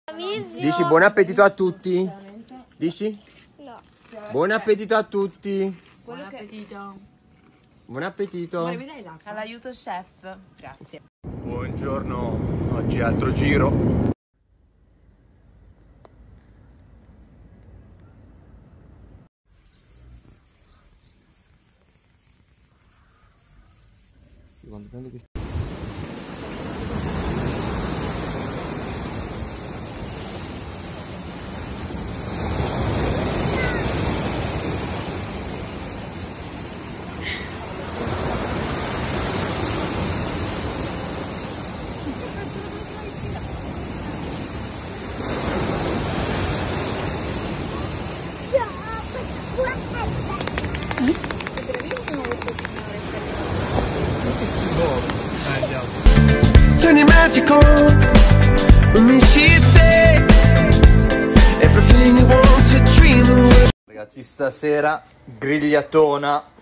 Dici buon appetito a tutti? Dici? No. Buon appetito a tutti. Buon appetito. Buon appetito. All'aiuto chef. Grazie. Buongiorno, oggi altro giro. Quando prendo questo... Turn your magic on with me, she'd say everything you want to dream away. Ragazzi, stasera grigliatona